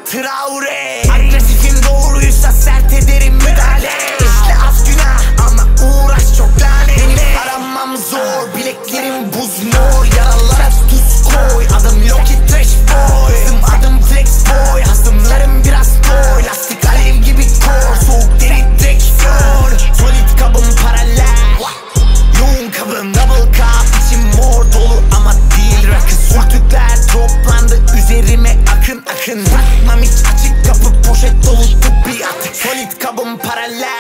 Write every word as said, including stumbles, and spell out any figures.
Traore. Agresifim doğruysa sert ederim müdahale. İşte az günah ama uğraş çok lanet. Benim aramam zor, bileklerim buz mor. Yaralara tuz koy, adım Loki Trash Boy. Bizim adım Flex Boy, hasımlarım biraz toy. Lastik alev gibi kor, soğuk deri direksiyon. Solid kabım paralel, yoğun kabım double cup. İçim mor dolu ama değil rakı. Sürtükler toplandı üzerime akın akın. Bırakmam hiç açık kapı, poşet dolu tıbbi atık. Solid kabım paralel,